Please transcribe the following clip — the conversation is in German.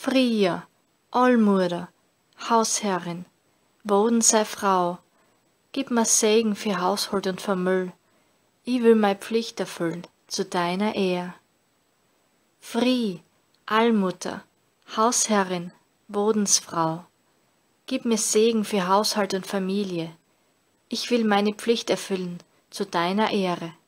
Fria, Allmutter, Hausherrin, Boden sei Frau, gib mir Segen für Haushalt und Vermöll, ich will mei Pflicht erfüllen, zu deiner Ehr. Frie, Allmutter, Hausherrin, Bodensfrau, gib mir Segen für Haushalt und Familie, ich will meine Pflicht erfüllen, zu deiner Ehre.